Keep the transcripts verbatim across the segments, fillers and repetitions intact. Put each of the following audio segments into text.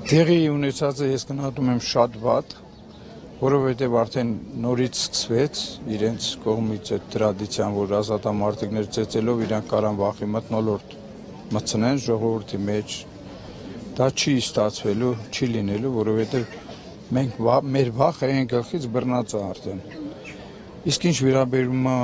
Տեղի ունեցածը ես գնահատում եմ շատ վատ, որովհետև արդեն նորից սկսվեց իրենց կողմից այդ տրադիցիան, որ ազատամարտիկներ ծեծելով իրանք կարան վախի մթնոլորտ մտցնեն ժողովրդի մեջ, դա չի ստացվելու, չի լինելու, որովհետև մենք մեր վախը այն գլխից բռնած է արդեն։ Իսկ ինչ վերաբերում է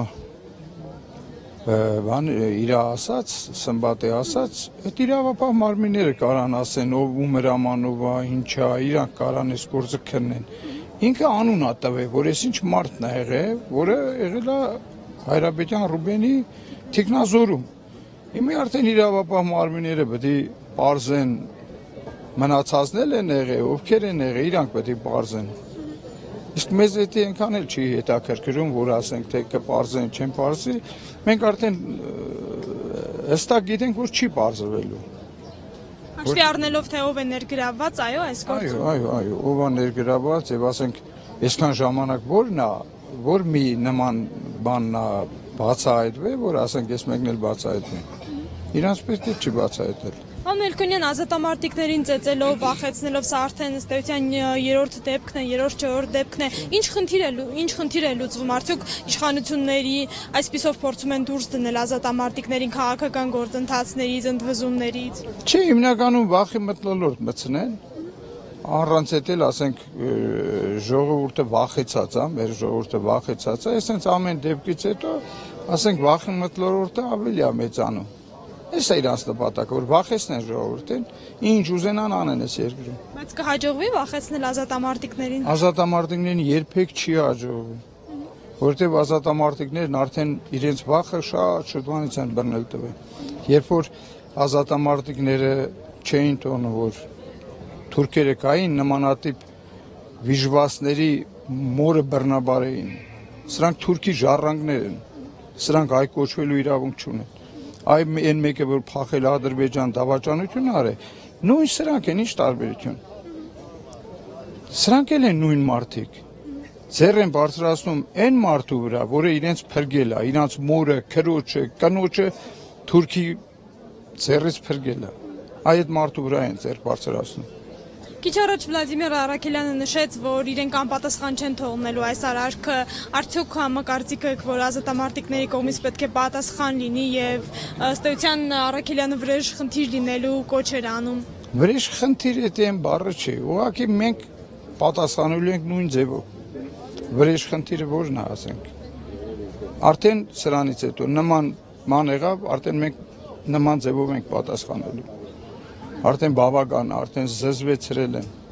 բան իր ասած, Սմբատի ասած, այդ իրավապահ մարմինները կարան ասեն, ով ում հրամանով է, ինչա, իրանք կարան այս գործը քննեն։ Ինքը անուն ա տվել, որ այս ինչ մարդն է եղել, որը եղել է Հայրապետյան Ռուբենի թիկնազորում։ Հիմա արդեն իրավապահ մարմինները պետք է պարզեն, մնացածներ են եղել, ովքեր են եղել, իրանք պետք է պարզեն։ Իսկ մեզ էդի այնքան էլ չի հետաքրքրում, որ ասենք թե կպարզեն, չեն պարզի, մենք արդեն հստակ գիտենք, որ չի պարզվելու։ Հաշվի առնելով թե ով է ներգրավված, այո, այս գործում։ Այո, այո, այո, ով է ներգրավված եւ ասենք այսքան ժամանակ որն է, որ մի նման բանն է բացահայտվել, որ ասենք ես մեկն էլ բացահայտվի։ Իրանց պետք է չի բացահայտել։ Պարոն Մելքոնյան, ազատամարտիկներին ծեծելով, վախեցնելով, սա արդեն ըստ էության երրորդ դեպքն է, երրորդ չորրորդ դեպքն է։ Ինչ խնդիր է, ինչ խնդիր է լուծվում, արդյոք իշխանությունների այսպիսով փորձում են դուրս դնել ազատամարտիկներին քաղաքական գործընթացներից, ընդվզումներից։ Չէ, հիմնականում վախի մթնոլորտ մտցնեն, առանց էդ էլ ասենք ժողովուրդը վախեցած է, մեր ժողովուրդը վախեցած է, այսինքն ամեն դեպքից հետո ասենք վախի մթնոլորտը ավելի է մեծանում։ Այս է իրանց նպատակը, որ վախեցնեն ժողովրդին, ինչ ուզենան անեն այս երկրում։ Բայց կհաջողվի վախեցնել ազատամարտիկներին։ Ազատամարտիկներին երբեք չի հաջողվի, որովհետև ազատամարտիկներն արդեն իրենց վախը շատ շուտվանից են բռնել տվել։ Երբ որ ազատամարտիկները չէին տոնում, որ թուրքերը կային նմանատիպ վիժվասների մորը բռնաբարեին, սրանք թուրքի ժառանգներ են, սրանք այ կոչվելու իրավունք չունեն։ Այ այն մեկը, որ փախել Ադրբեջան դավաճանություն արել, նույն սրանք են, ինչ տարբերություն։ Սրանք էլ են նույն մարդիկ։ Ձեռ են բարձրացնում այն մարդու վրա, որը իրենց փրկել է, իրենց մորը, քրոջը, կնոջը թուրքի ձեռից փրկել է։ Այդ մարդու վրա են ձեռ բարձրացնում։ Քիչ առաջ Վլադիմիր Առաքելյանը նշեց, որ իրենք անպատասխան չեն թողնելու այս արարքը, արդյոք համակարծիք եք, որ ազատամարտիկների կողմից պետք է պատասխան լինի եւ ըստ էության Առաքելյանը վրեժ խնդիր լինելու կոչ էր անում։ Վրեժ խնդիր էդի են բառը չի, ուղղակի մենք պատասխանելու ենք նույն ձևով։ Վրեժ խնդիրը ո՞րն է, ասենք։ Արդեն սրանից հետո նման ման եղավ, արդեն մենք նման ձևով ենք պատասխանելու։ Արդեն բավական, արդեն զզվեցրել են։